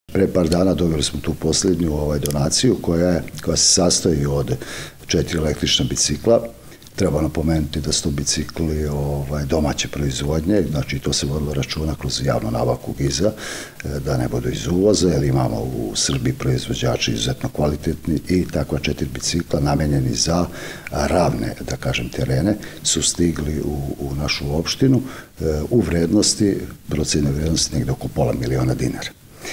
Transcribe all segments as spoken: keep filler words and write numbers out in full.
Pre par dana dobili smo tu posljednju ovaj, donaciju koja, je, koja se sastoji od četiri električna bicikla. Treba napomenuti da su to bicikli ovaj, domaće proizvodnje, znači to se vodilo računa kroz javnu nabavku GIZ-a, da ne budu iz uvoza, jer imamo u Srbiji proizvođači izuzetno kvalitetni i takva četiri bicikla namenjeni za ravne, da kažem, terene, su stigli u, u našu opštinu u vrednosti, procene vrednosti negde oko pola miliona dinara.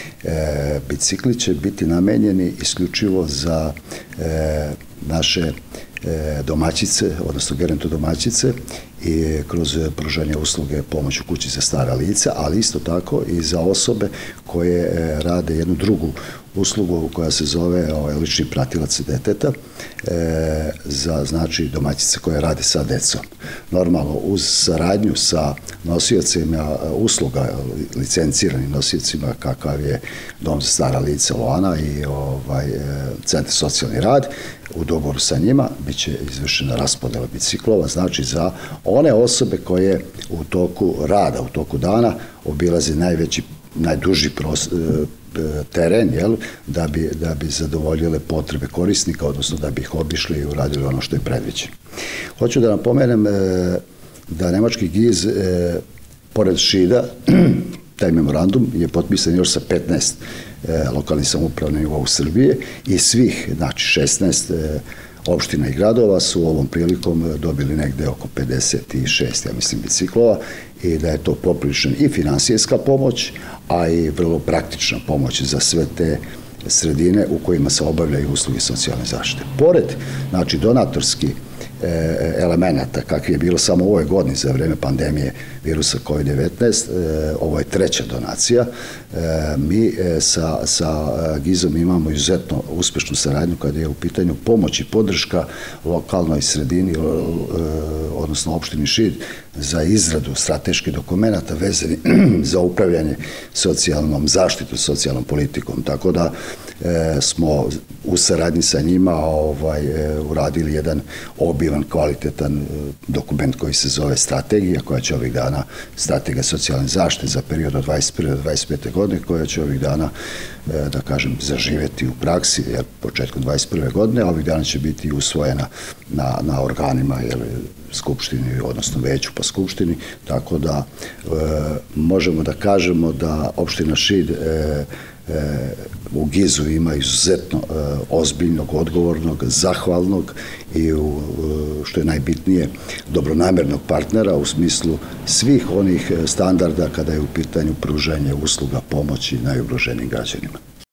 E, bicikli će biti namenjeni isključivo za e, naše e, domaćice, odnosno gerontodomaćice i kroz pružanje usluge pomoć u kući za stara lica, ali isto tako i za osobe koje e, rade jednu drugu uslugu koja se zove ovaj, lični pratilac deteta, e, za znači domaćice koje rade sa decom. Normalno, uz saradnju sa nosiocima usluga, licenciranim nosiocima kakav je Dom za stara lica Loana i ovaj, Centar socijalni rad, u dogovoru sa njima biće izvršena raspodela biciklova, znači za one osobe koje u toku rada, u toku dana obilaze najveći, najduži prostor, teren, jel, da bi, da bi zadovoljile potrebe korisnika, odnosno da bi ih obišli i uradili ono što je predviđeno. Hoću da napomenem da nemački GIZ, pored Šida, taj memorandum je potpisan još sa petnaest lokalnih samouprava na nivou Srbije i svih, znači šesnaest opština i gradova su ovom prilikom dobili negde oko pedeset šest, ja mislim, biciklova i da je to poprilična i finansijska pomoć, a i vrlo praktična pomoć za sve te sredine u kojima se obavljaju usluge socijalne zaštite. Pored, znači, donatorski elemenata, kakvi je bilo samo u ovoj godini za vreme pandemije virusa kovid devetnaest, ovo je treća donacija. Mi sa, sa GIZ-om imamo izuzetno uspešnu saradnju kada je u pitanju pomoć i podrška lokalnoj sredini, odnosno opštini Šid, za izradu strateških dokumenta vezani za upravljanje socijalnom zaštitom, socijalnom politikom. Tako da e, smo u saradnji sa njima ovaj, e, uradili jedan obilan, kvalitetan dokument koji se zove strategija, koja će ovih dana, strategija socijalne zaštite za period od dvadeset prve do dvadeset pete godine, koja će ovih dana, e, da kažem, zaživeti u praksi, jer početkom dvadeset prve godine, a ovih dana će biti usvojena na, na organima, jer skupštini, odnosno veću pa skupštini, tako da e, možemo da kažemo da opština Šid e, e, u GIZ-u ima izuzetno e, ozbiljnog, odgovornog, zahvalnog i u, što je najbitnije, dobronamernog partnera u smislu svih onih standarda kada je u pitanju pružanje usluga pomoći najugroženijim građanima.